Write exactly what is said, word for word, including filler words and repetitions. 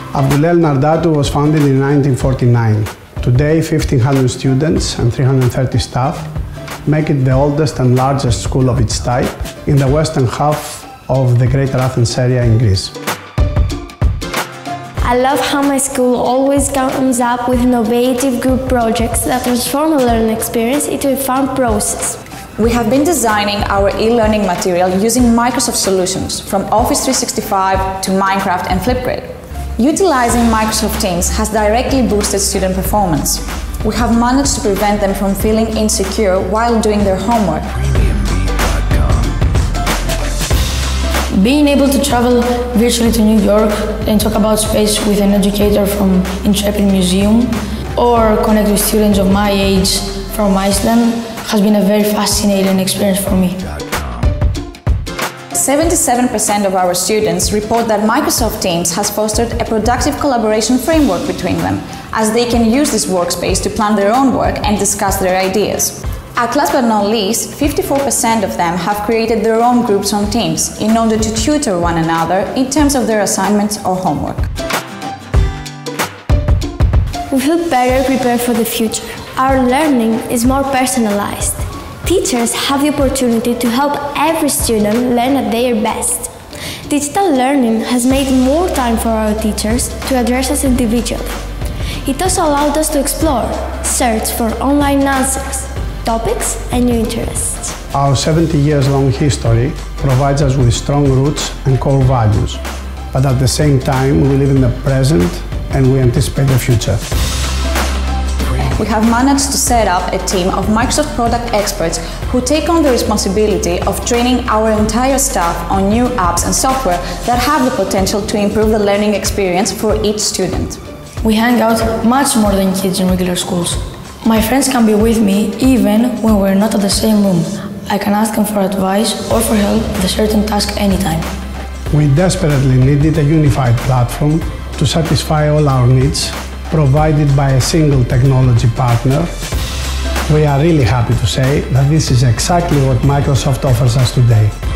Abdullah Nardatu was founded in nineteen forty-nine. Today, fifteen hundred students and three hundred thirty staff make it the oldest and largest school of its type in the western half of the Greater Athens area in Greece. I love how my school always comes up with innovative group projects that transform a learning experience into a fun process. We have been designing our e-learning material using Microsoft solutions, from Office three sixty-five to Minecraft and Flipgrid. Utilizing Microsoft Teams has directly boosted student performance. We have managed to prevent them from feeling insecure while doing their homework. Being able to travel virtually to New York and talk about space with an educator from Intrepid Museum, or connect with students of my age from Iceland, has been a very fascinating experience for me. seventy-seven percent of our students report that Microsoft Teams has fostered a productive collaboration framework between them, as they can use this workspace to plan their own work and discuss their ideas. At last but not least, fifty-four percent of them have created their own groups on Teams in order to tutor one another in terms of their assignments or homework. We feel better prepared for the future. Our learning is more personalized. Teachers have the opportunity to help every student learn at their best. Digital learning has made more time for our teachers to address us individually. It also allowed us to explore, search for online answers, topics and new interests. Our seventy years long history provides us with strong roots and core values, but at the same time we live in the present and we anticipate the future. We have managed to set up a team of Microsoft product experts who take on the responsibility of training our entire staff on new apps and software that have the potential to improve the learning experience for each student. We hang out much more than kids in regular schools. My friends can be with me even when we're not at the same room. I can ask them for advice or for help with a certain task anytime. We desperately needed a unified platform to satisfy all our needs, provided by a single technology partner. We are really happy to say that this is exactly what Microsoft offers us today.